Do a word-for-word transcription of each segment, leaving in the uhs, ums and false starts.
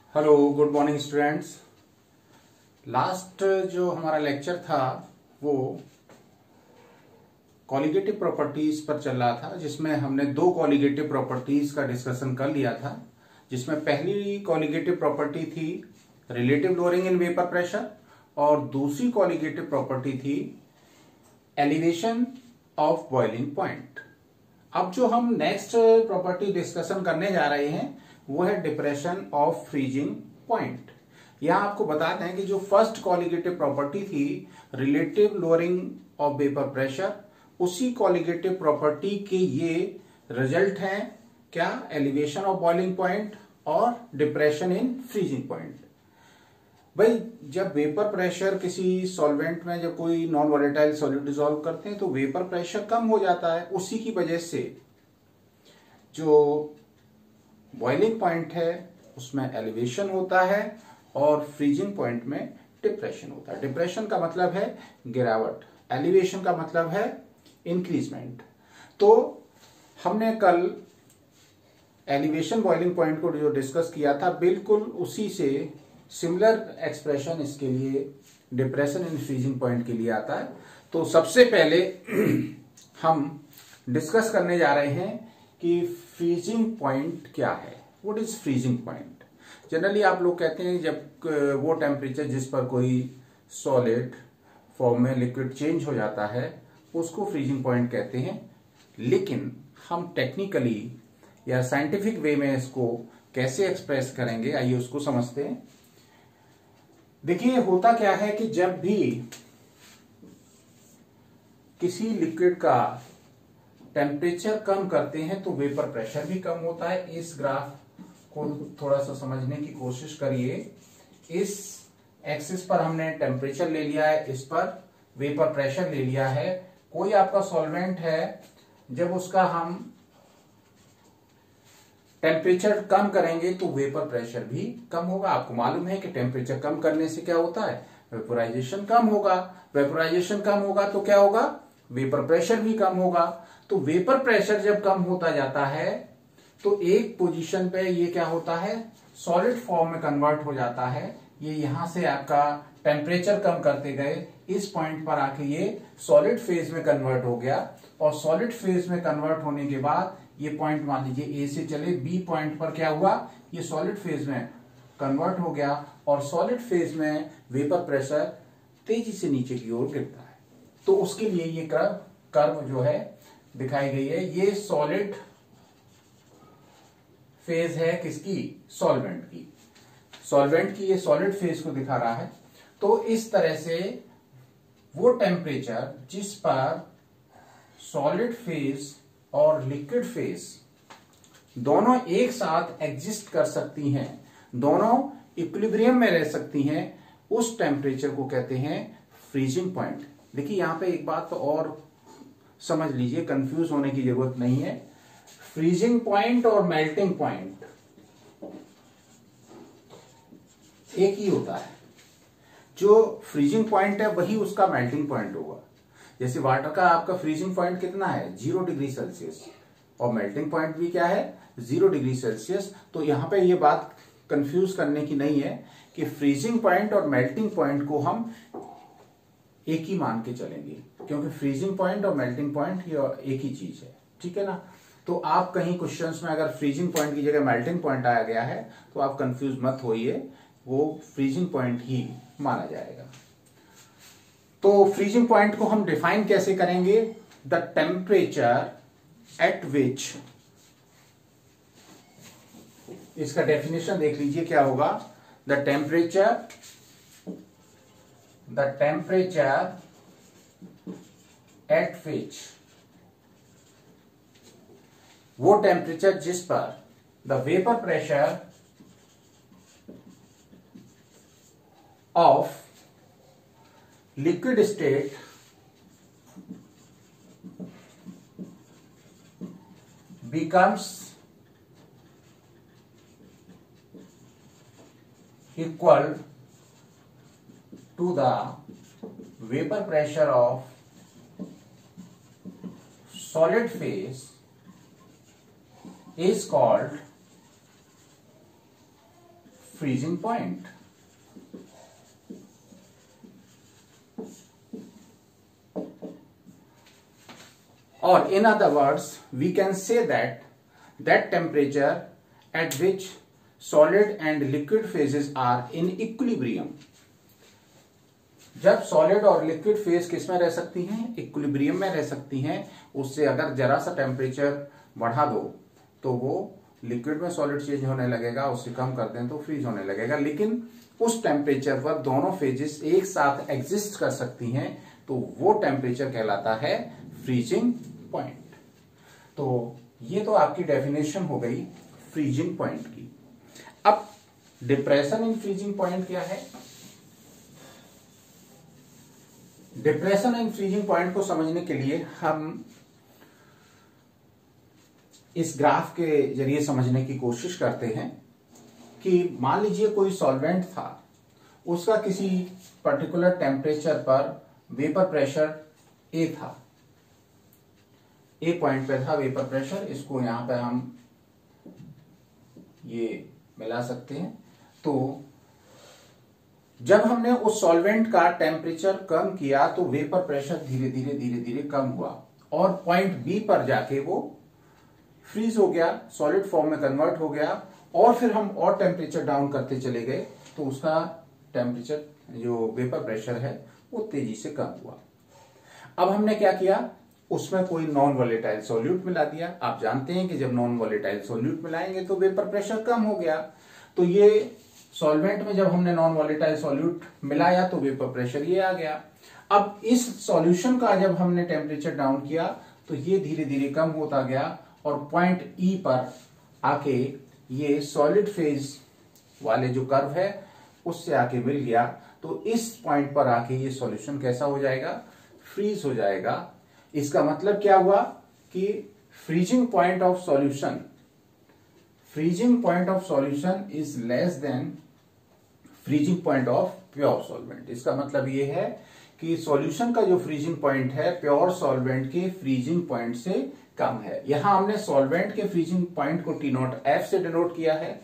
Hello, good morning students. Last जो हमारा lecture था वो कॉलिगेटिव प्रॉपर्टीज पर चल रहा था, जिसमें हमने दो कॉलिगेटिव प्रॉपर्टीज का डिस्कशन कर लिया था। जिसमें पहली कॉलिगेटिव प्रॉपर्टी थी relative lowering in vapour pressure और दूसरी कॉलिगेटिव प्रॉपर्टी थी एलिवेशन ऑफ बॉइलिंग पॉइंट। अब जो हम नेक्स्ट प्रॉपर्टी डिस्कशन करने जा रहे हैं वो है डिप्रेशन ऑफ फ्रीजिंग पॉइंट। यहां आपको बता दें कि जो फर्स्ट कॉलिगेटिव प्रॉपर्टी थी relative lowering of vapour pressure, उसी कॉलिगेटिव प्रॉपर्टी के ये रिजल्ट हैं क्या, एलिवेशन ऑफ बॉइलिंग पॉइंट और डिप्रेशन इन फ्रीजिंग पॉइंट। भाई, जब वेपर प्रेशर किसी सॉल्वेंट में जब कोई नॉन वॉलेटाइल सॉल्यूट डिसॉल्व करते हैं तो वेपर प्रेशर कम हो जाता है। उसी की वजह से जो बॉइलिंग पॉइंट है उसमें एलिवेशन होता है और फ्रीजिंग पॉइंट में डिप्रेशन होता है। डिप्रेशन का मतलब है गिरावट, एलिवेशन का मतलब है इंक्रीजमेंट। तो हमने कल एलिवेशन बॉइलिंग पॉइंट को जो डिस्कस किया था, बिल्कुल उसी से सिमिलर एक्सप्रेशन इसके लिए डिप्रेशन इन फ्रीजिंग पॉइंट के लिए आता है। तो सबसे पहले हम डिस्कस करने जा रहे हैं कि फ्रीजिंग पॉइंट क्या है। What is freezing point? Generally आप लोग कहते हैं जब वो टेम्परेचर जिस पर कोई सॉलिड फॉर्म में लिक्विड चेंज हो जाता है उसको फ्रीजिंग पॉइंट कहते हैं। लेकिन हम टेक्निकली या साइंटिफिक वे में इसको कैसे एक्सप्रेस करेंगे, आइए उसको समझते हैं। देखिए, होता क्या है कि जब भी किसी लिक्विड का टेम्परेचर कम करते हैं तो वेपर प्रेशर भी कम होता है। इस ग्राफ को थोड़ा सा समझने की कोशिश करिए। इस एक्सिस पर हमने टेम्परेचर ले लिया है, इस पर वेपर प्रेशर ले लिया है। कोई आपका सॉल्वेंट है, जब उसका हम टेम्परेचर कम करेंगे तो वेपर प्रेशर भी कम होगा। आपको मालूम है कि टेम्परेचर कम करने से क्या होता है, वेपोराइजेशन कम होगा। वेपोराइजेशन कम होगा तो क्या होगा, वेपर प्रेशर भी कम होगा। तो वेपर प्रेशर जब कम होता जाता है तो एक पोजीशन पे ये क्या होता है, सॉलिड फॉर्म में कन्वर्ट हो जाता है। ये यहां से आपका टेम्परेचर कम करते गए, इस पॉइंट पर आके ये सॉलिड फेज में कन्वर्ट हो गया। और सॉलिड फेज में कन्वर्ट होने के बाद ये पॉइंट मान लीजिए ए से चले बी पॉइंट पर क्या हुआ, ये सॉलिड फेज में कन्वर्ट हो गया और सॉलिड फेज में वेपर प्रेशर तेजी से नीचे की ओर गिरता है। तो उसके लिए ये कर्व कर्व जो है दिखाई गई है। ये सॉलिड फेज है किसकी, सॉल्वेंट की। सॉल्वेंट की ये सॉलिड फेज को दिखा रहा है। तो इस तरह से वो टेम्परेचर जिस पर सॉलिड फेज और लिक्विड फेज दोनों एक साथ एग्जिस्ट कर सकती हैं, दोनों इक्विलिब्रियम में रह सकती हैं, उस टेम्परेचर को कहते हैं फ्रीजिंग पॉइंट। देखिए, यहां पे एक बात तो और समझ लीजिए, कंफ्यूज होने की जरूरत नहीं है। फ्रीजिंग पॉइंट और मेल्टिंग पॉइंट एक ही होता है। जो फ्रीजिंग पॉइंट है वही उसका मेल्टिंग पॉइंट होगा। जैसे वाटर का आपका फ्रीजिंग पॉइंट कितना है, जीरो डिग्री सेल्सियस, और मेल्टिंग पॉइंट भी क्या है, जीरो डिग्री सेल्सियस। तो यहां पे ये बात कंफ्यूज करने की नहीं है कि फ्रीजिंग पॉइंट और मेल्टिंग पॉइंट को हम एक ही मान के चलेंगे, क्योंकि फ्रीजिंग पॉइंट और मेल्टिंग पॉइंट ये एक ही चीज है, ठीक है ना। तो आप कहीं क्वेश्चंस में अगर फ्रीजिंग पॉइंट की जगह मेल्टिंग पॉइंट आया गया है तो आप कंफ्यूज मत होइए, वो फ्रीजिंग पॉइंट ही माना जाएगा। तो फ्रीजिंग पॉइंट को हम डिफाइन कैसे करेंगे, द टेम्परेचर एट विच, इसका डेफिनेशन देख लीजिए क्या होगा, the temperature the temperature at which, वो टेम्परेचर जिस पर the vapour pressure of liquid state becomes equal to the vapor pressure of solid phase is called freezing point. Or in other words, we can say that that temperature at which solid and liquid phases are in equilibrium. जब solid और liquid phase किस में रह सकती हैं? Equilibrium में रह सकती हैं। उससे अगर जरा सा टेम्परेचर बढ़ा दो तो वो लिक्विड में सॉलिड चेंज होने लगेगा, उससे कम कर दें तो फ्रीज होने लगेगा। लेकिन उस टेम्परेचर पर दोनों फेजेस एक साथ एग्जिस्ट कर सकती हैं, तो वो टेम्परेचर कहलाता है फ्रीजिंग पॉइंट। तो ये तो आपकी डेफिनेशन हो गई फ्रीजिंग पॉइंट की। अब डिप्रेशन इन फ्रीजिंग पॉइंट क्या है? डिप्रेशन इन फ्रीजिंग पॉइंट को समझने के लिए हम इस ग्राफ के जरिए समझने की कोशिश करते हैं कि मान लीजिए कोई सॉल्वेंट था, उसका किसी पर्टिकुलर टेम्परेचर पर वेपर प्रेशर ए था, ए पॉइंट पे था वेपर प्रेशर। इसको यहां पे हम ये मिला सकते हैं। तो जब हमने उस सॉल्वेंट का टेम्परेचर कम किया तो वेपर प्रेशर धीरे धीरे धीरे धीरे कम हुआ और पॉइंट बी पर जाके वो फ्रीज हो गया, सॉलिड फॉर्म में कन्वर्ट हो गया। और फिर हम और टेम्परेचर डाउन करते चले गए तो उसका टेम्परेचर जो वेपर प्रेशर है वो तेजी से कम हुआ। अब हमने क्या किया? उसमें कोई नॉन वोलेटाइल सॉल्यूट मिला दिया। आप जानते हैं कि जब नॉन वोलेटाइल सॉल्यूट मिलाएंगे तो वेपर प्रेशर कम हो गया। तो ये सॉल्वेंट में जब हमने नॉन वोलेटाइल सॉल्यूट मिलाया तो वेपर प्रेशर ये आ गया। अब इस सॉल्यूशन का जब हमने टेम्परेचर डाउन किया तो ये धीरे धीरे कम होता गया और पॉइंट ई पर आके ये सॉलिड फेज वाले जो कर्व है उससे आके मिल गया। तो इस पॉइंट पर आके ये सॉल्यूशन कैसा हो जाएगा? फ्रीज हो जाएगा। इसका मतलब क्या हुआ कि freezing point of solution freezing point of solution is less than freezing point of pure solvent. इसका मतलब ये है कि सॉल्यूशन का जो फ्रीजिंग पॉइंट है प्योर सॉल्वेंट के फ्रीजिंग पॉइंट से कम है। यहां हमने सॉल्वेंट के फ्रीजिंग पॉइंट को टी नॉट एफ से डिनोट किया है,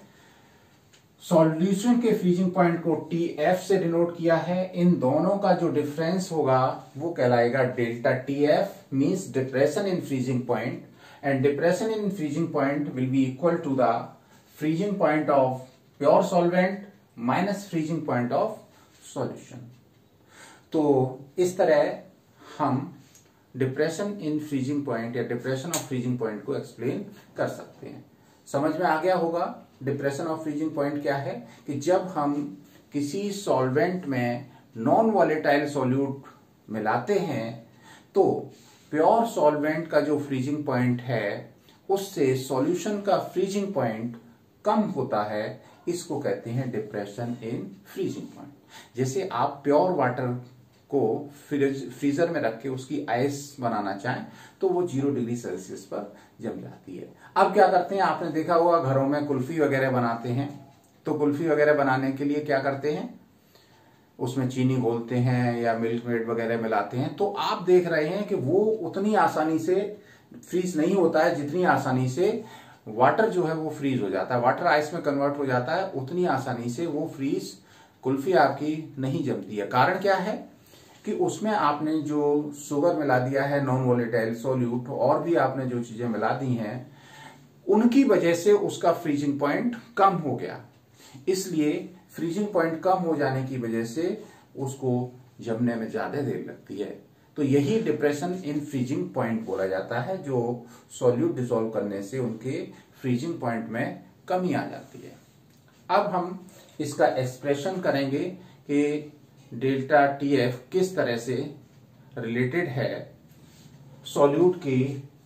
सॉल्यूशन के फ्रीजिंग पॉइंट को टी एफ से डिनोट किया है। इन दोनों का जो डिफरेंस होगा वो कहलाएगा delta T F, means depression in freezing point, and depression in freezing point will be equal to the freezing point of pure solvent minus freezing point of solution. तो इस तरह हम डिप्रेशन इन फ्रीजिंग पॉइंट या depression of freezing point को explain कर सकते हैं। समझ में आ गया होगा डिप्रेशन ऑफ फ्रीजिंग पॉइंट क्या है? कि जब हम किसी सॉल्वेंट में नॉन वॉलेटाइल सॉल्यूट मिलाते हैं तो प्योर सॉल्वेंट का जो फ्रीजिंग पॉइंट है उससे सॉल्यूशन का फ्रीजिंग पॉइंट कम होता है। इसको कहते हैं डिप्रेशन इन फ्रीजिंग पॉइंट। जैसे आप प्योर वाटर को फ्रीज फ्रीजर में रख के उसकी आइस बनाना चाहें तो वो जीरो डिग्री सेल्सियस पर जम जाती है। अब क्या करते हैं, आपने देखा होगा घरों में कुल्फी वगैरह बनाते हैं, तो कुल्फी वगैरह बनाने के लिए क्या करते हैं, उसमें चीनी घोलते हैं या मिल्क मेड वगैरह मिलाते हैं। तो आप देख रहे हैं कि वो उतनी आसानी से फ्रीज नहीं होता है जितनी आसानी से वाटर जो है वो फ्रीज हो जाता है, वाटर आइस में कन्वर्ट हो जाता है। उतनी आसानी से वो फ्रीज कुल्फी आपकी नहीं जमती है। कारण क्या है कि उसमें आपने जो शुगर मिला दिया है, नॉन वोलेटाइल सॉल्यूट, और भी आपने जो चीजें मिला दी हैं उनकी वजह से उसका फ्रीजिंग पॉइंट कम हो गया। इसलिए फ्रीजिंग पॉइंट कम हो जाने की वजह से उसको जमने में ज्यादा देर लगती है। तो यही डिप्रेशन इन फ्रीजिंग पॉइंट बोला जाता है, जो सॉल्यूट डिसॉल्व करने से उनके फ्रीजिंग पॉइंट में कमी आ जाती है। अब हम इसका एक्सप्रेशन करेंगे कि डेल्टा टी एफ किस तरह से रिलेटेड है सॉल्यूट के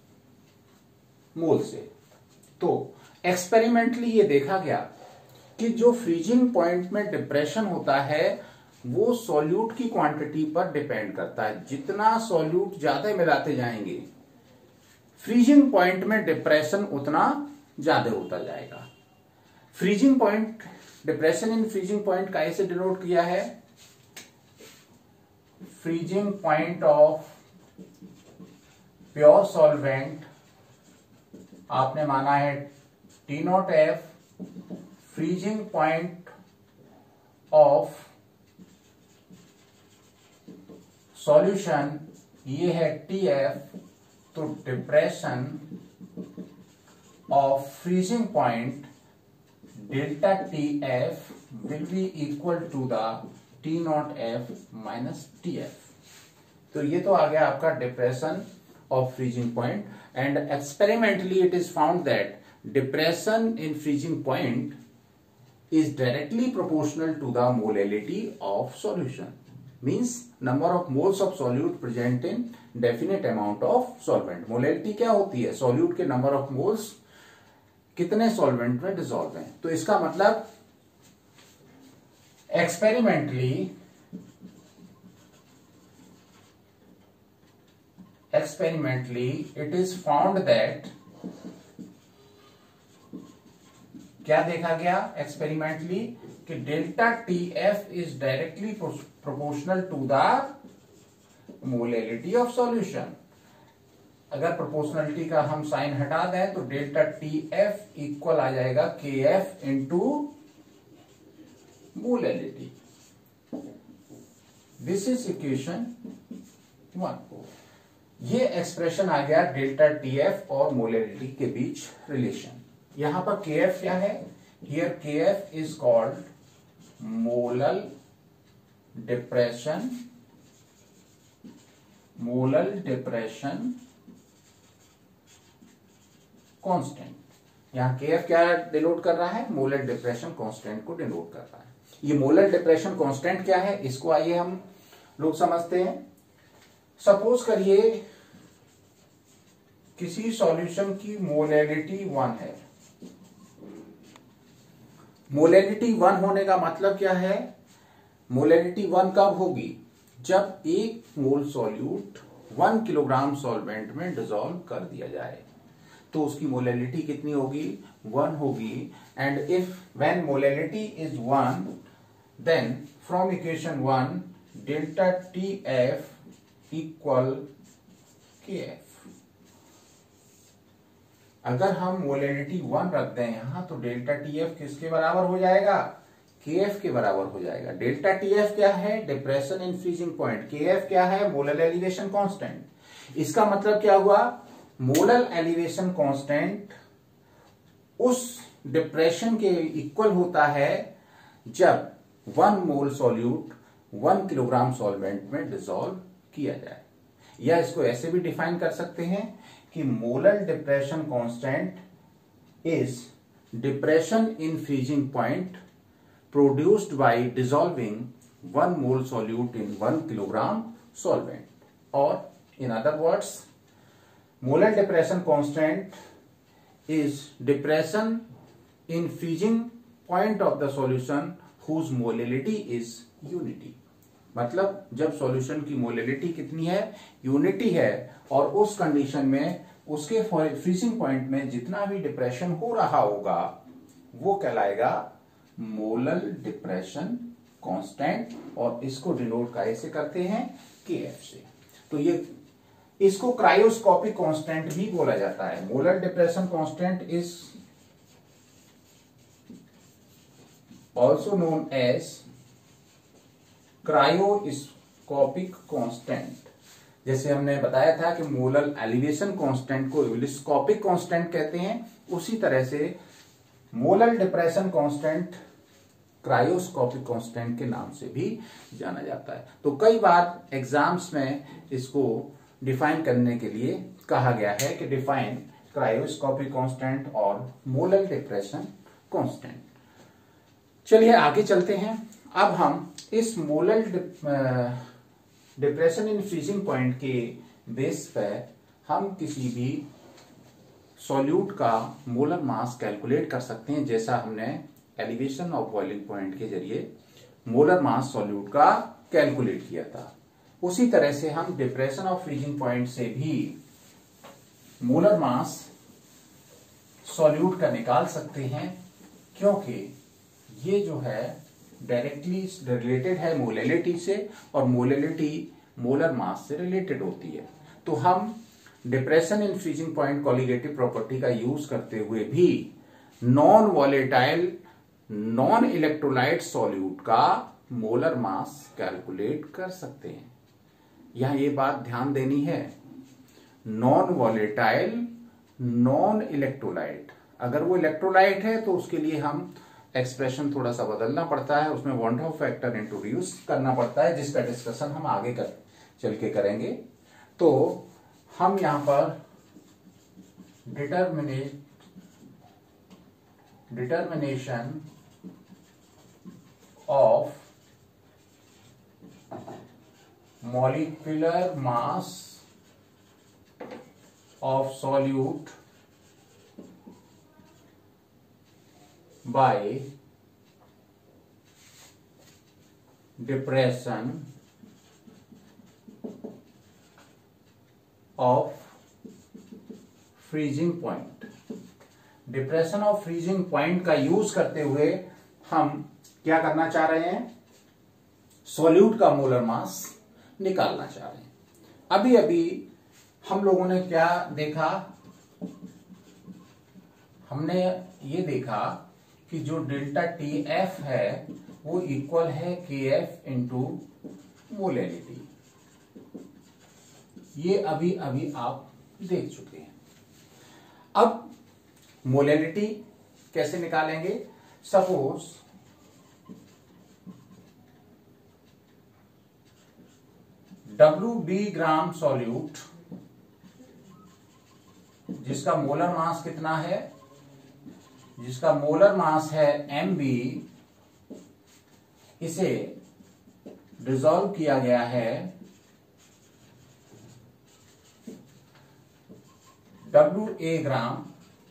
मोल से। तो एक्सपेरिमेंटली ये देखा गया कि जो फ्रीजिंग पॉइंट में डिप्रेशन होता है वो सॉल्यूट की क्वांटिटी पर डिपेंड करता है। जितना सॉल्यूट ज्यादा मिलाते जाएंगे फ्रीजिंग पॉइंट में डिप्रेशन उतना ज्यादा होता जाएगा। Freezing point, depression in freezing point का ऐसे डिनोट किया है, freezing point of pure solvent आपने माना है T naught F, freezing point of solution ये है टी एफ, तो depression of freezing point delta T F will be equal to the T naught F minus T F. तो ये तो आ गया आपका depression of freezing point, and experimentally it is found that depression in freezing point is directly proportional to the molality of solution, means number of moles of solute present in definite amount of solvent। molality क्या होती है? solute के number of moles कितने solvent में dissolve हैं। तो इसका मतलब experimentally experimentally it is found that क्या देखा गया एक्सपेरिमेंटली कि delta T F is directly proportional to the molality of solution. अगर प्रोपोर्शनलिटी का हम साइन हटा दें तो डेल्टा टी एफ इक्वल आ जाएगा K F into molality. This is equation one. ये एक्सप्रेशन आ गया डेल्टा टी एफ और मोलैलिटी के बीच रिलेशन। यहां पर के एफ क्या है? Here K F is called molal depression, molal depression constant. यहां के एफ क्या डिनोट कर रहा है? मोलल डिप्रेशन कांस्टेंट को डिनोट कर रहा है। ये मोलल डिप्रेशन कांस्टेंट क्या है, इसको आइए हम लोग समझते हैं। सपोज करिए किसी सॉल्यूशन की मोलैलिटी वन है। मोलैलिटी वन होने का मतलब क्या है? मोलैलिटी वन कब होगी? जब एक mole solute one kilogram solvent में डिसॉल्व कर दिया जाए तो उसकी मोलैलिटी कितनी होगी? वन होगी। And if when molality is one then from equation one delta T F equal K F. अगर हम मोलैलिटी वन रख दें यहां तो डेल्टा टी एफ किसके बराबर हो जाएगा? के एफ के बराबर हो जाएगा। डेल्टा टी एफ क्या है? Depression in freezing point. K F क्या है? Molal elevation constant. इसका मतलब क्या हुआ? मोलल एलिवेशन कांस्टेंट उस डिप्रेशन के इक्वल होता है जब one mole solute one kilogram solvent में डिसॉल्व किया जाए। या इसको ऐसे भी डिफाइन कर सकते हैं कि molal depression constant is depression in freezing point produced by dissolving one mole solute in one kilogram solvent. और in other words molal depression constant is depression in freezing point of the solution whose molality is unity. मतलब जब solution की molality कितनी है? Unity है, और उस condition में उसके फ्रीजिंग पॉइंट में जितना भी डिप्रेशन हो रहा होगा वो कहलाएगा मोलल डिप्रेशन कांस्टेंट, और इसको डिनोट कैसे करते हैं? के एफ से। तो ये इसको क्रायोस्कोपिक कांस्टेंट भी बोला जाता है। Molal depression constant is also known as cryoscopic constant. जैसे हमने बताया था कि मोलल एलिवेशन कांस्टेंट को इवलिस्कोपिक कांस्टेंट कहते हैं, उसी तरह से molal depression constant cryoscopic constant के नाम से भी जाना जाता है। तो कई बार एग्जाम्स में इसको डिफाइन करने के लिए कहा गया है कि डिफाइन क्रायोस्कोपिक कांस्टेंट और मोलल डिप्रेशन कांस्टेंट। चलिए आगे चलते हैं। अब हम इस molal depression in freezing point के बेस पर हम किसी भी सॉल्यूट का मोलर मास कैलकुलेट कर सकते हैं, जैसा हमने एलिवेशन ऑफ बॉइलिंग पॉइंट के जरिए मोलर मास सॉल्यूट का कैलकुलेट किया था। उसी तरह से हम डिप्रेशन ऑफ फ्रीजिंग पॉइंट से भी मोलर मास सॉल्यूट का निकाल सकते हैं, क्योंकि ये जो है डायरेक्टली रिलेटेड है मोलैलिटी से, और मोलैलिटी मोलर मास से रिलेटेड होती है। तो हम depression in freezing point colligative property का यूज करते हुए भी non volatile non electrolyte solute का मोलर मास कैलकुलेट कर सकते हैं। यहां ये बात ध्यान देनी है, नॉन वॉलेटाइल नॉन इलेक्ट्रोलाइट। अगर वो इलेक्ट्रोलाइट है तो उसके लिए हम एक्सप्रेशन थोड़ा सा बदलना पड़ता है, उसमें वॉन हाफ फैक्टर इंट्रोड्यूस करना पड़ता है, जिसका डिस्कशन हम आगे कर चल के करेंगे। तो हम यहां पर determinate determination of molecular mass of solute by depression of freezing point। Depression of freezing point का यूज करते हुए हम क्या करना चाह रहे हैं, सॉल्यूट का मोलर मास निकालना चाह रहे हैं। अभी अभी हम लोगों ने क्या देखा, हमने ये देखा कि जो डेल्टा टी एफ है वो इक्वल है के एफ इंटू मोलैलिटी। ये अभी अभी आप देख चुके हैं। अब मोलैलिटी कैसे निकालेंगे, suppose W B gram solute जिसका मोलर मास कितना है, जिसका मोलर मास है एम बी, इसे डिसॉल्व किया गया है डब्ल्यू ए ग्राम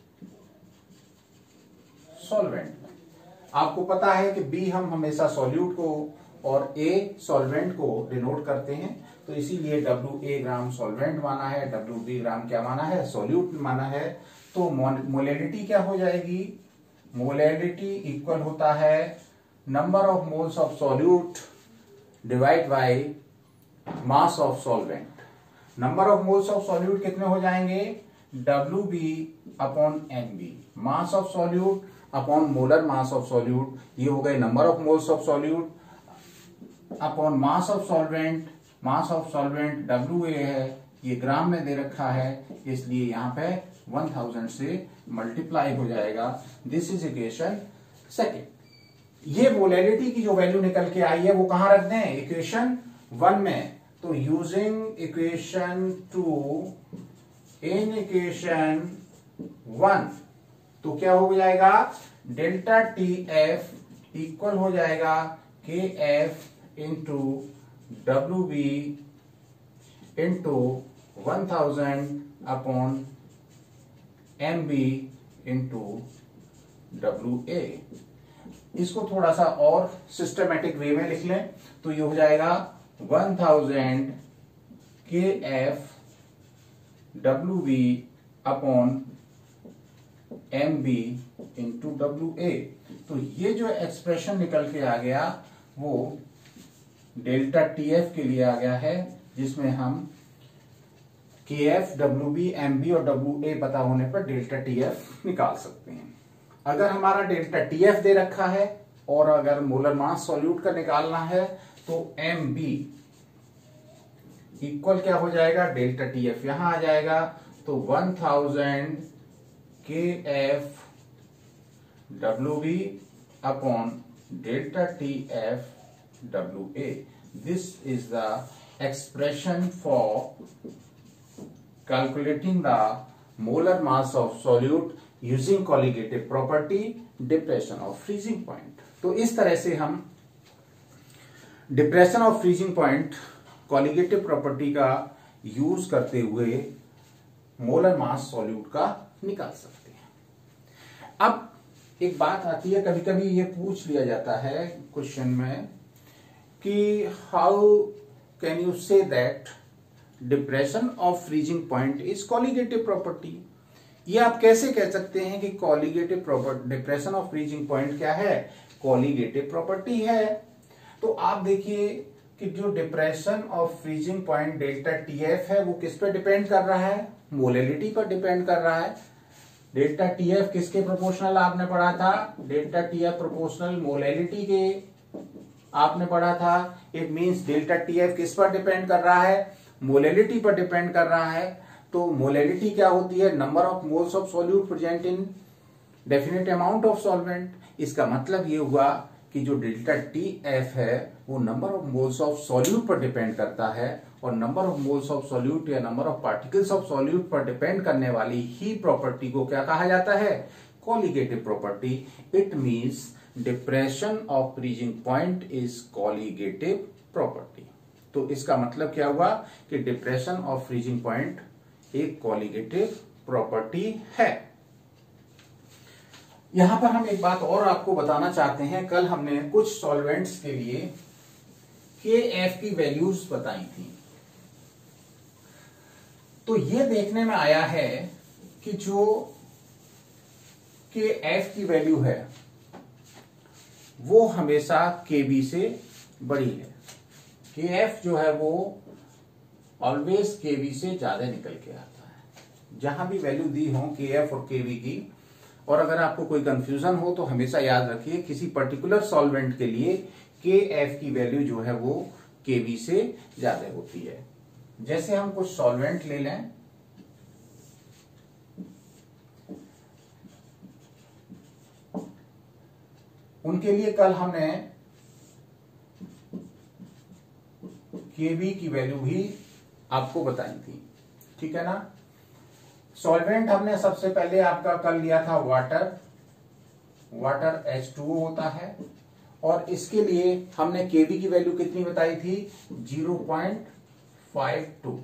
सॉल्वेंट में। आपको पता है कि बी हम हमेशा सॉल्यूट को और ए सॉल्वेंट को डिनोट करते हैं, तो इसीलिए डब्ल्यू ए ग्राम सॉल्वेंट माना है, डब्ल्यू बी ग्राम क्या माना है, सॉल्यूट माना है। तो मोलैलिटी क्या हो जाएगी, मोलैलिटी इक्वल होता है number of moles of solute divide by mass of solvent. Number of moles of solute कितने हो जाएंगे, W B upon M B, mass of solute upon molar mass of solute, ये हो गए number of moles of solute upon mass of solvent. Mass of solvent W A है, ये ग्राम में दे रखा है, इसलिए यहां पे वन थाउजेंड से मल्टीप्लाई हो जाएगा। This is equation second. ये मोलैलिटी की जो वैल्यू निकल के आई है वो कहां रख दें, इक्वेशन वन में। तो using equation two in equation one, तो क्या हो जाएगा, डेल्टा टी एफ इक्वल हो जाएगा K F into W B into one thousand upon M B into W A. इसको थोड़ा सा और सिस्टमेटिक वे में लिख लें तो ये हो जाएगा one thousand K F W B upon M B into W A. तो ये जो एक्सप्रेशन निकल के आ गया वो डेल्टा टी एफ के लिए आ गया है, जिसमें हम K F W B M B और डब्ल्यू ए पता होने पर डेल्टा टी एफ निकाल सकते हैं। अगर हमारा डेल्टा टी एफ दे रखा है और अगर मोलर मास सॉल्यूट का निकालना है तो एम बी इक्वल क्या हो जाएगा, डेल्टा टी एफ यहां आ जाएगा, तो one thousand K F W B upon delta T F W A. This is the expression for calculating the molar mass of solute using colligative property depression of freezing point। तो इस तरह से हम depression of freezing point colligative property का use करते हुए molar mass solute का निकाल सकते हैं। अब एक बात आती है, कभी कभी ये पूछ लिया जाता है क्वेश्चन में कि how can you say that depression of freezing point is colligative property. ये आप कैसे कह सकते हैं कि colligative property, depression of freezing point क्या है, कॉलिगेटिव प्रॉपर्टी है। तो आप देखिए कि जो depression of freezing point delta T F है वो किस पे डिपेंड कर रहा है, मोलैलिटी पर डिपेंड कर रहा है। डेल्टा टी एफ किसके प्रोपोर्शनल आपने पढ़ा था? Delta T F proportional molality के आपने पढ़ा था। It means delta T F किस पर डिपेंड कर रहा है? मोलैलिटी पर डिपेंड कर रहा है। तो मोलैलिटी क्या होती है? Number of moles of solute present in definite amount of solvent. इसका मतलब ये हुआ कि जो डेल्टा टी एफ है वो number of moles of solute पर डिपेंड करता है, और number of moles of solute या number of particles of solute पर डिपेंड करने वाली ही प्रॉपर्टी को क्या कहा जाता है? Colligative property. It means depression of freezing point is colligative property. तो इसका मतलब क्या हुआ कि डिप्रेशन ऑफ फ्रीजिंग पॉइंट एक कॉलिगेटिव प्रॉपर्टी है। यहां पर हम एक बात और आपको बताना चाहते हैं। कल हमने कुछ सॉल्वेंट्स के लिए के एफ की वैल्यूज बताई थी। तो ये देखने में आया है कि जो के एफ की वैल्यू है वो हमेशा के बी से बड़ी है। के एफ जो है वो ऑलवेज के बी से ज्यादा निकल के आता है। जहां भी वैल्यू दी हो के एफ और के बी की, और अगर आपको कोई कंफ्यूजन हो तो हमेशा याद रखिए किसी पर्टिकुलर सॉल्वेंट के लिए के एफ की वैल्यू जो है वो के बी से ज्यादा होती है। जैसे हम कुछ सॉल्वेंट ले लें, उनके लिए कल हमने के बी की वैल्यू भी आपको बताई थी, ठीक है ना। सॉल्वेंट हमने सबसे पहले आपका कल लिया था water. Water H two O होता है, और इसके लिए हमने के बी की वैल्यू कितनी बताई थी? Zero point five two.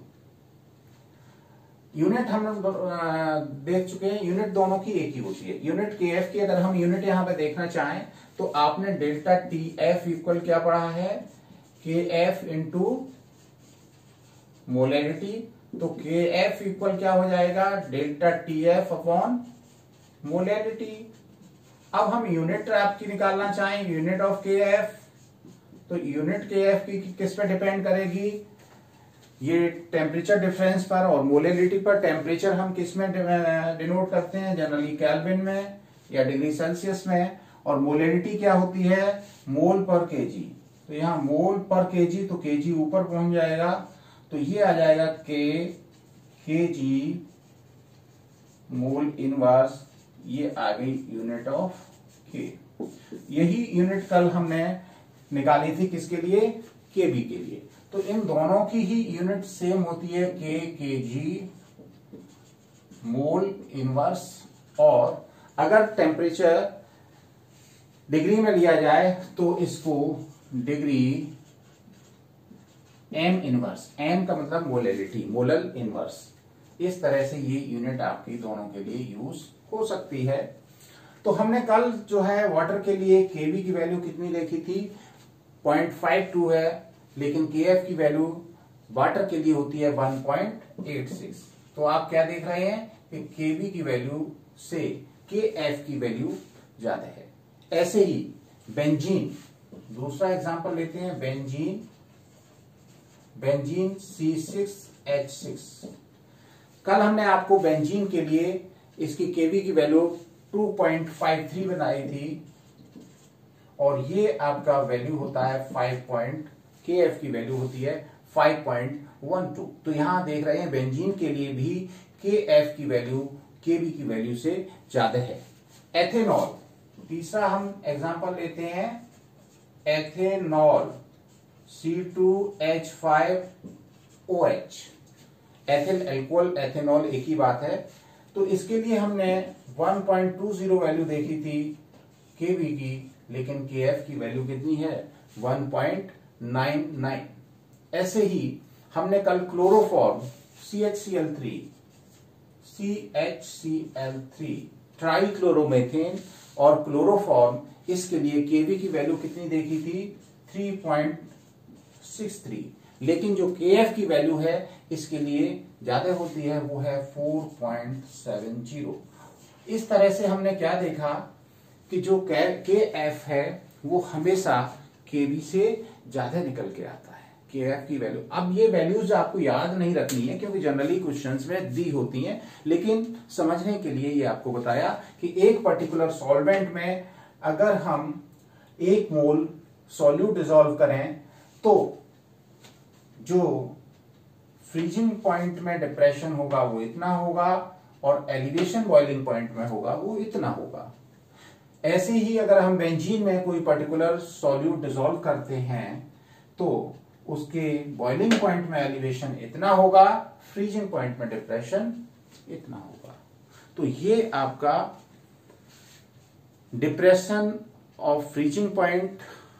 Unit हम देख चुके हैं, यूनिट दोनों की एक ही होती है। यूनिट के एफ की अगर हम यूनिट यहां पे देखना चाहें तो आपने डेल्टा टी एफ इक्वल क्या पढ़ा है? के एफ इंटू मोलैलिटी। तो के एफ इक्वल क्या हो जाएगा? Delta T F upon molality. अब हम यूनिट आपकी निकालना चाहें, यूनिट ऑफ के एफ, तो यूनिट के एफ की किस पे डिपेंड करेगी? ये टेम्परेचर डिफरेंस पर, और मोलैलिटी पर। टेम्परेचर हम किस में डिनोट करते हैं? जनरली केल्विन में या डिग्री सेल्सियस में। और मोलैलिटी क्या होती है? मोल पर केजी। तो यहां मोल पर केजी, तो केजी ऊपर पहुंच जाएगा, तो ये आ जाएगा के केजी मोल इनवर्स। ये आ गई यूनिट ऑफ के। यही यूनिट कल हमने निकाली थी किसके लिए? के बी के लिए। तो इन दोनों की ही यूनिट सेम होती है, के के जी मोल इनवर्स। और अगर टेम्परेचर डिग्री में लिया जाए तो इसको डिग्री एम इनवर्स, एम का मतलब मोलैलिटी, मोलल इनवर्स। इस तरह से ये यूनिट आपकी दोनों के लिए यूज हो सकती है। तो हमने कल जो है वाटर के लिए केबी की वैल्यू कितनी देखी थी? पॉइंट फाइव टू है, लेकिन के एफ की वैल्यू वाटर के लिए होती है वन पॉइंट एट सिक्स। तो आप क्या देख रहे हैं कि केबी की वैल्यू से के एफ की वैल्यू ज्यादा है। ऐसे ही बेंजीन, दूसरा एग्जांपल लेते हैं, benzene benzene C six H six. कल हमने आपको बेंजीन के लिए इसकी केबी की value two point five three बनाई थी, और ये आपका वैल्यू होता है फाइव पॉइंट, के एफ की वैल्यू होती है फाइव पॉइंट वन टू। तो यहां देख रहे हैं बेंजीन के लिए भी के एफ की वैल्यू केबी की वैल्यू से ज्यादा है। एथेनॉल, तीसरा हम एग्जांपल लेते हैं, ethanol C two H five O H. Ethyl alcohol ethanol एक ही बात है। तो इसके लिए हमने one point two zero value देखी थी केबी की, लेकिन केएफ की वैल्यू कितनी है? One point nine nine. ऐसे ही हमने कल chloroform C H C L three C H C L three trichloromethane और क्लोरोफॉर्म, इसके लिए केबी की वैल्यू कितनी देखी थी? Three point six three. लेकिन जो केएफ की वैल्यू है इसके लिए ज्यादा होती है, वो है फोर पॉइंट सेवन जीरो। इस तरह से हमने क्या देखा कि जो के एफ है वो हमेशा केबी से ज्यादा निकल के आता है। के एफ की वैल्यू। अब ये वैल्यूज आपको याद नहीं रखनी है क्योंकि जनरली क्वेश्चंस में दी होती हैं, लेकिन समझने के लिए ये आपको बताया कि एक पर्टिकुलर सॉल्वेंट में अगर हम एक मोल सॉल्यूट डिसॉल्व करें तो जो फ्रीजिंग पॉइंट में डिप्रेशन होगा वो इतना होगा और एलिवेशन बॉइलिंग पॉइंट में होगा वो इतना होगा। ऐसे ही अगर हम बेंजीन में कोई पर्टिकुलर सॉल्यूट डिसॉल्व करते हैं तो उसके बॉइलिंग पॉइंट में एलिवेशन इतना होगा, फ्रीजिंग पॉइंट में डिप्रेशन इतना होगा। तो ये आपका डिप्रेशन ऑफ फ्रीजिंग पॉइंट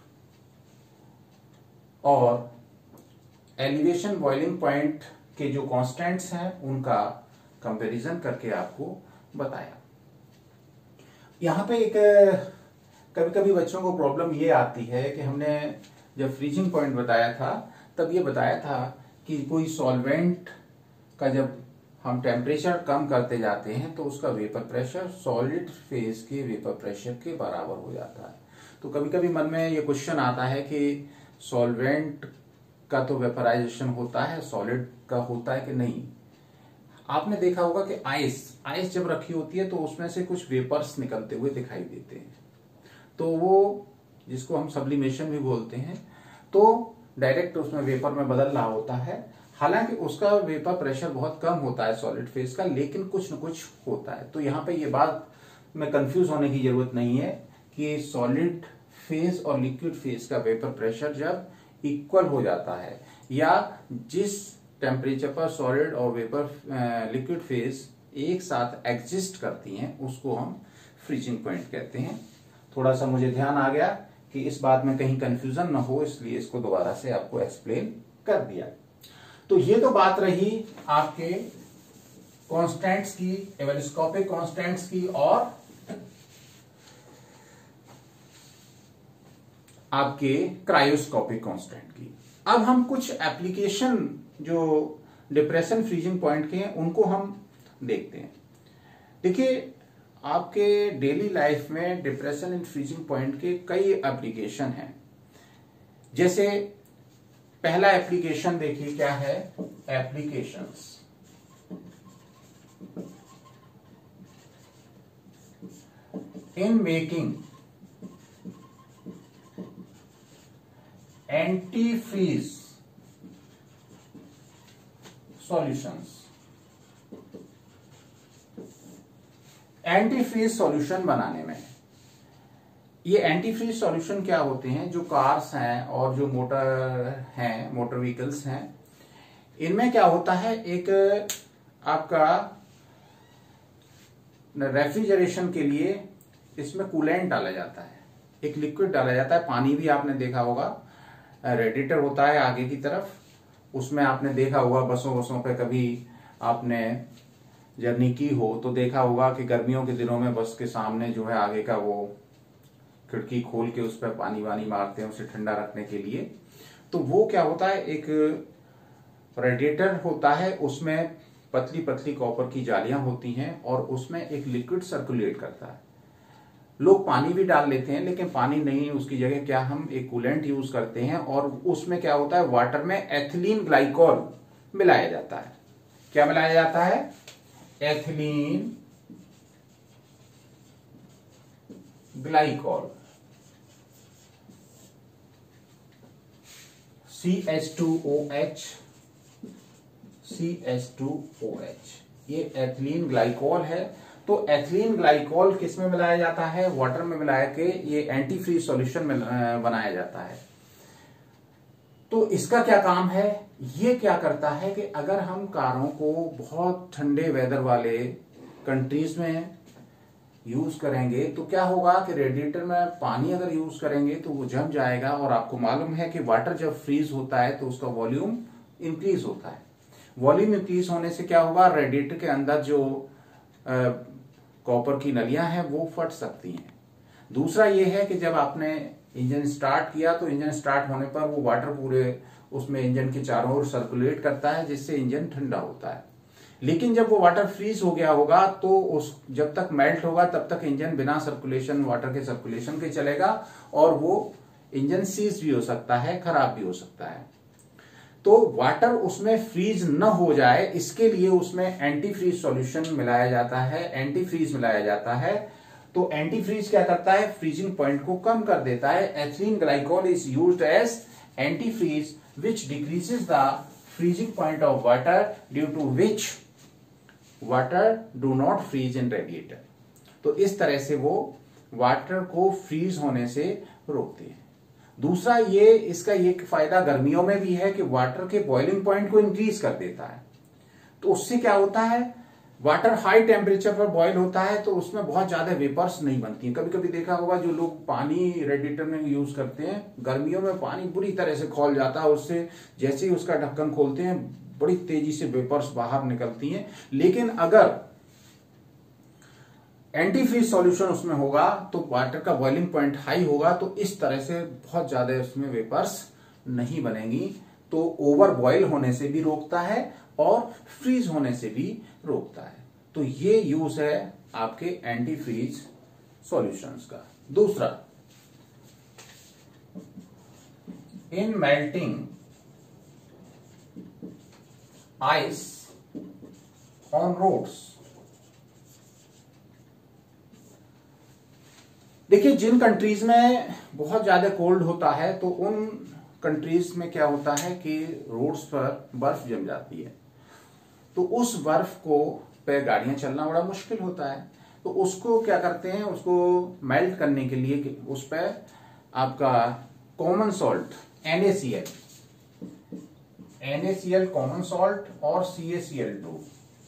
और एलिवेशन बॉइलिंग पॉइंट के जो कांस्टेंट्स हैं उनका कंपैरिजन करके आपको बताया। यहां पे एक कभी कभी बच्चों को प्रॉब्लम ये आती है कि हमने जब फ्रीजिंग पॉइंट बताया था तब ये बताया था कि कोई सॉल्वेंट का जब हम टेम्परेचर कम करते जाते हैं तो उसका वेपर प्रेशर सॉलिड फेज के वेपर प्रेशर के बराबर हो जाता है। तो कभी कभी मन में ये क्वेश्चन आता है कि सॉल्वेंट का तो वेपराइजेशन होता है, सॉलिड का होता है कि नहीं। आपने देखा होगा कि आइस आइस जब रखी होती है तो उसमें से कुछ वेपर्स निकलते हुए दिखाई देते हैं, तो वो जिसको हम सब्लिमेशन भी बोलते हैं, तो डायरेक्ट उसमें वेपर में बदल रहा होता है। हालांकि उसका वेपर प्रेशर बहुत कम होता है सॉलिड फेज का, लेकिन कुछ न कुछ होता है। तो यहाँ पे ये बात में कंफ्यूज होने की जरूरत नहीं है कि सॉलिड फेज और लिक्विड फेज का वेपर प्रेशर जब इक्वल हो जाता है या जिस टेम्परेचर पर सॉलिड और वेपर लिक्विड फेज एक साथ एग्जिस्ट करती हैं उसको हम फ्रीजिंग पॉइंट कहते हैं। थोड़ा सा मुझे ध्यान आ गया कि इस बात में कहीं कंफ्यूजन ना हो, इसलिए इसको दोबारा से आपको एक्सप्लेन कर दिया। तो ये तो बात रही आपके कांस्टेंट्स की, एवोल्यूस्कोपिक कांस्टेंट्स की और आपके क्रायोस्कोपिक कांस्टेंट की। अब हम कुछ एप्लीकेशन जो डिप्रेशन फ्रीजिंग पॉइंट के हैं उनको हम देखते हैं। देखिए, आपके डेली लाइफ में डिप्रेशन एंड फ्रीजिंग पॉइंट के कई एप्लीकेशन हैं। जैसे पहला एप्लीकेशन देखिए क्या है, applications. In making anti freeze solutions. Anti freeze solution बनाने में ये एंटी फ्रीज सॉल्यूशन क्या होते हैं, जो कार्स हैं और जो मोटर हैं, मोटर व्हीकल्स हैं, इनमें क्या होता है, एक आपका रेफ्रिजरेशन के लिए इसमें कूलेंट डाला जाता है, एक लिक्विड डाला जाता है। पानी भी आपने देखा होगा, रेडिएटर होता है आगे की तरफ, उसमें आपने देखा होगा बसों बसों पे कभी आपने जर्नी की हो तो देखा होगा कि गर्मियों के दिनों में बस के सामने जो है आगे का वो खिड़की खोल के उस पर पानी वानी मारते हैं उसे ठंडा रखने के लिए। तो वो क्या होता है, एक रेडिएटर होता है, उसमें पतली पतली कॉपर की जालियां होती हैं और उसमें एक लिक्विड सर्कुलेट करता है। लोग पानी भी डाल लेते हैं, लेकिन पानी नहीं, उसकी जगह क्या हम एक कूलेंट यूज करते हैं और उसमें क्या होता है, वाटर में एथिलीन ग्लाइकॉल मिलाया जाता है। क्या मिलाया जाता है, ethylene glycol, C H two O H, C H two O H, ये एथिलीन ग्लाइकॉल है। तो एथिलीन ग्लाइकॉल किस में मिलाया जाता है, वाटर में मिलाया के ये एंटी फ्रीज सॉल्यूशन में बनाया जाता है। तो इसका क्या काम है, ये क्या करता है कि अगर हम कारों को बहुत ठंडे वेदर वाले कंट्रीज में यूज करेंगे तो क्या होगा कि रेडिएटर में पानी अगर यूज करेंगे तो वो जम जाएगा, और आपको मालूम है कि वाटर जब फ्रीज होता है तो उसका वॉल्यूम इंक्रीज होता है। वॉल्यूम इंक्रीज होने से क्या होगा, रेडिएटर के अंदर जो कॉपर की नलियां हैं वो फट सकती हैं। दूसरा ये है कि जब आपने इंजन स्टार्ट किया तो इंजन स्टार्ट होने पर वो वाटर पूरे उसमें इंजन के चारों ओर सर्कुलेट करता है, जिससे इंजन ठंडा होता है। लेकिन जब वो वाटर फ्रीज हो गया होगा तो उस जब तक मेल्ट होगा तब तक इंजन बिना सर्कुलेशन, वाटर के सर्कुलेशन के चलेगा और वो इंजन सीज भी हो सकता है, खराब भी हो सकता है। तो वाटर उसमें फ्रीज न हो जाए इसके लिए उसमें एंटी फ्रीज सॉल्यूशन मिलाया जाता है, एंटी फ्रीज मिलाया जाता है। तो एंटी फ्रीज क्या करता है, फ्रीजिंग पॉइंट को कम कर देता है। Ethylene glycol is used as anti freeze which decreases the freezing point of water due to which water do not freeze in radiator. तो इस तरह से वो वाटर को फ्रीज होने से रोकते हैं। दूसरा ये इसका ये फायदा गर्मियों में भी है कि वाटर के बॉइलिंग पॉइंट को इंक्रीज कर देता है। तो उससे क्या होता है, वाटर हाई टेम्परेचर पर बॉईल होता है तो उसमें बहुत ज्यादा वेपर्स नहीं बनती हैं। कभी कभी देखा होगा जो लोग पानी रेडिएटर में यूज करते हैं, गर्मियों में पानी बुरी तरह से खौल जाता है, उससे जैसे ही उसका ढक्कन खोलते हैं बड़ी तेजी से वेपर्स बाहर निकलती हैं। लेकिन अगर एंटी फ्रीज सॉल्यूशन उसमें होगा तो वाटर का बॉइलिंग पॉइंट हाई होगा, तो इस तरह से बहुत ज्यादा उसमें वेपर्स नहीं बनेंगी। तो ओवर बॉयल होने से भी रोकता है और फ्रीज होने से भी रोकता है। तो ये यूज है आपके एंटी फ्रीज सॉल्यूशंस का। दूसरा, in melting ice on roads. देखिए, जिन कंट्रीज में बहुत ज्यादा कोल्ड होता है तो उन कंट्रीज में क्या होता है कि रोड्स पर बर्फ जम जाती है। तो उस बर्फ को पे गाड़ियां चलना बड़ा मुश्किल होता है। तो उसको क्या करते हैं, उसको मेल्ट करने के लिए उस पे आपका common salt N A C L N A C L common salt और C A C L two,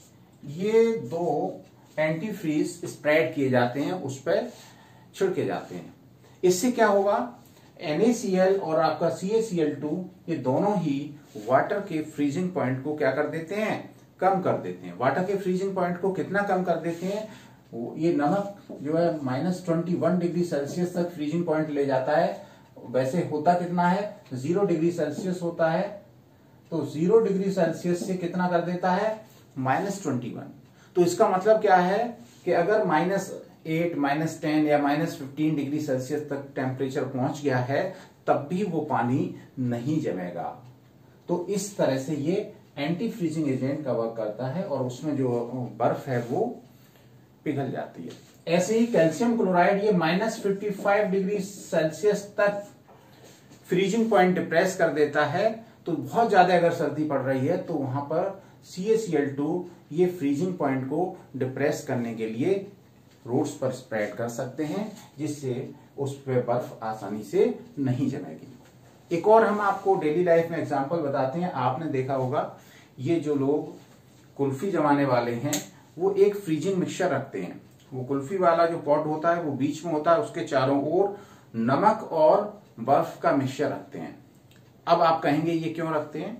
ये दो एंटी फ्रीज स्प्रेड किए जाते हैं, उस पर छिड़के जाते हैं। इससे क्या होगा, एन ए सी एल और आपका सी ए सी एल टू ये दोनों ही वाटर के फ्रीजिंग पॉइंट को क्या कर देते हैं, कम कर देते हैं। वाटर के फ्रीजिंग पॉइंट को कितना कम कर देते हैं, ये नमक जो है minus twenty one degree Celsius तक फ्रीजिंग पॉइंट ले जाता है। वैसे होता कितना है, जीरो डिग्री सेल्सियस होता है। तो जीरो डिग्री सेल्सियस से कितना कर देता है, माइनस ट्वेंटी वन। तो इसका मतलब क्या है कि अगर माइनस एट, माइनस टेन या माइनस फिफ्टीन डिग्री सेल्सियस तक टेम्परेचर पहुंच गया है तब भी वो पानी नहीं जमेगा। तो इस तरह से ये एंटी फ्रीजिंग एजेंट का वर्क करता है और उसमें जो बर्फ है वो पिघल जाती है। ऐसे ही कैल्शियम क्लोराइड ये minus fifty five degree Celsius तक फ्रीजिंग पॉइंट डिप्रेस कर देता है। तो बहुत ज्यादा अगर सर्दी पड़ रही है तो वहां पर C A C L two ये फ्रीजिंग पॉइंट को डिप्रेस करने के लिए रोड्स पर स्प्रेड कर सकते हैं, जिससे उस पर बर्फ आसानी से नहीं जमेगी। एक और हम आपको डेली लाइफ में एग्जांपल बताते हैं। आपने देखा होगा ये जो लोग कुल्फी जमाने वाले हैं वो एक फ्रीजिंग मिक्सचर रखते हैं। वो कुल्फी वाला जो पॉट होता है वो बीच में होता है, उसके चारों ओर नमक और बर्फ का मिक्सचर रखते हैं। अब आप कहेंगे ये क्यों रखते हैं?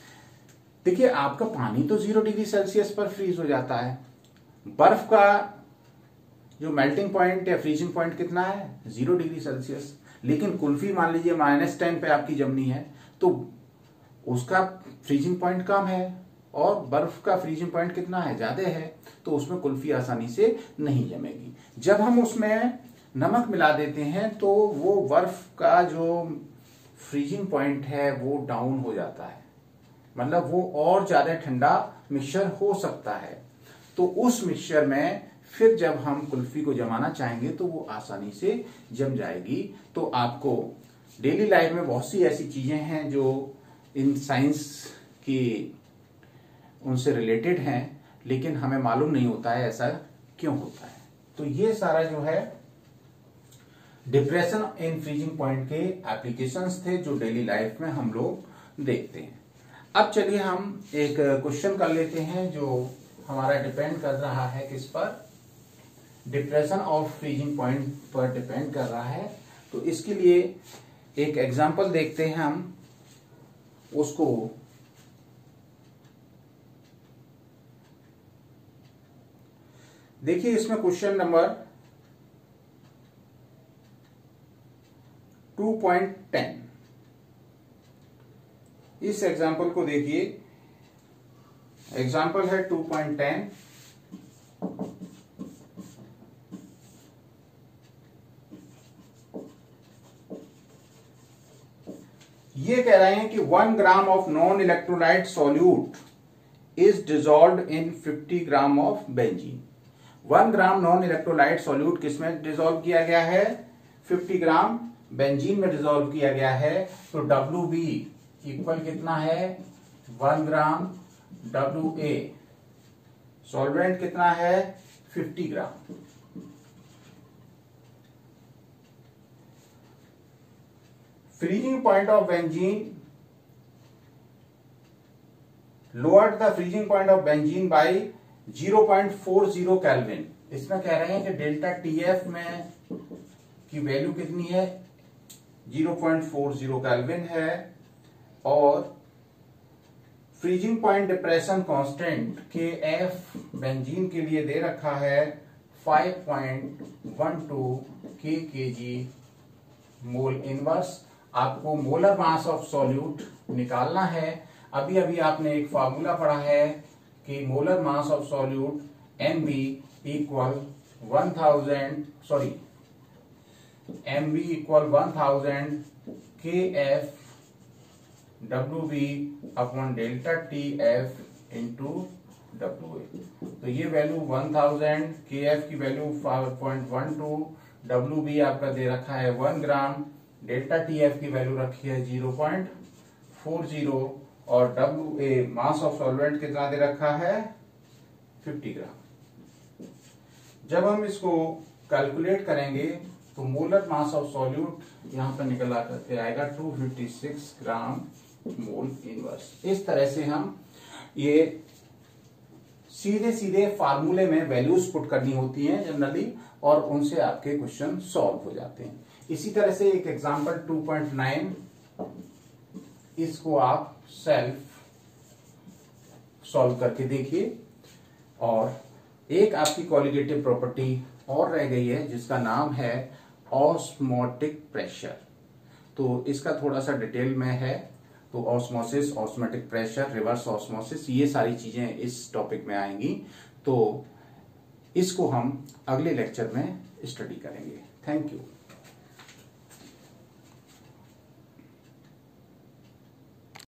देखिए, आपका पानी तो जीरो डिग्री सेल्सियस पर फ्रीज हो जाता है, बर्फ का जो मेल्टिंग पॉइंट या फ्रीजिंग पॉइंट कितना है, जीरो डिग्री सेल्सियस। लेकिन कुल्फी मान लीजिए माइनस टेन पे आपकी जमनी है तो उसका फ्रीजिंग पॉइंट कम है और बर्फ का फ्रीजिंग पॉइंट कितना है, ज्यादा है। तो उसमें कुल्फी आसानी से नहीं जमेगी। जब हम उसमें नमक मिला देते हैं तो वो बर्फ का जो फ्रीजिंग पॉइंट है वो डाउन हो जाता है, मतलब वो और ज्यादा ठंडा मिक्सचर हो सकता है। तो उस मिक्सचर में फिर जब हम कुल्फी को जमाना चाहेंगे तो वो आसानी से जम जाएगी। तो आपको डेली लाइफ में बहुत सी ऐसी चीजें हैं जो इन साइंस की उनसे रिलेटेड हैं, लेकिन हमें मालूम नहीं होता है ऐसा क्यों होता है। तो ये सारा जो है डिप्रेशन इन फ्रीजिंग पॉइंट के एप्लीकेशंस थे जो डेली लाइफ में हम लोग देखते हैं। अब चलिए हम एक क्वेश्चन कर लेते हैं जो हमारा डिपेंड कर रहा है किस पर, डिप्रेशन ऑफ फ्रीजिंग पॉइंट पर डिपेंड कर रहा है। तो इसके लिए एक एग्जांपल देखते हैं हम, उसको देखिए। इसमें question number two point ten, इस एग्जांपल को देखिए। एग्जांपल है टू पॉइंट टेन। ये कह रहे हैं कि one gram of non electrolyte solute is dissolved in fifty gram of benzene. One gram non electrolyte solute किसमें डिजॉल्व किया गया है? फिफ्टी ग्राम बेंजीन में डिजॉल्व किया गया है। तो डब्ल्यू बी इक्वल कितना है? One gram W A. Solvent कितना है? Fifty gram. Freezing point of benzene lowered the freezing point of benzene by zero point four zero kelvin. इसमें कह रहे हैं कि डेल्टा टीएफ में की वैल्यू कितनी है? Zero point four zero kelvin है और freezing point depression constant K F benzene के लिए दे रखा है five point one two K kg mol inverse. आपको मोलर मास ऑफ सॉल्यूट निकालना है। अभी अभी आपने एक फार्मूला पढ़ा है कि molar mass of solute M B equal one thousand sorry M B equal one thousand K F W B upon delta T F into W A. तो ये value one thousand, K F की value five point one two, W B आपका दे रखा है one gram, delta T F की value रखी है ज़ीरो पॉइंट फोर ज़ीरो और W A mass of solvent कितना दे रखा है? Fifty gram. जब हम इसको कैलकुलेट करेंगे तो मोलर मास ऑफ सॉल्यूट यहां पर निकल करके आएगा two fifty six gram mol inverse. इस तरह से हम ये सीधे सीधे फार्मूले में वैल्यूज पुट करनी होती हैं जनरली और उनसे आपके क्वेश्चन सॉल्व हो जाते हैं। इसी तरह से एक एग्जांपल टू पॉइंट नाइन, इसको आप सेल्फ सॉल्व करके देखिए। और एक आपकी कॉलिगेटिव प्रॉपर्टी और रह गई है जिसका नाम है ऑस्मोटिक प्रेशर। तो इसका थोड़ा सा डिटेल में है। तो osmosis, osmotic pressure, reverse osmosis, ये सारी चीजें इस टॉपिक में आएंगी। तो इसको हम अगले लेक्चर में स्टडी करेंगे। Thank you.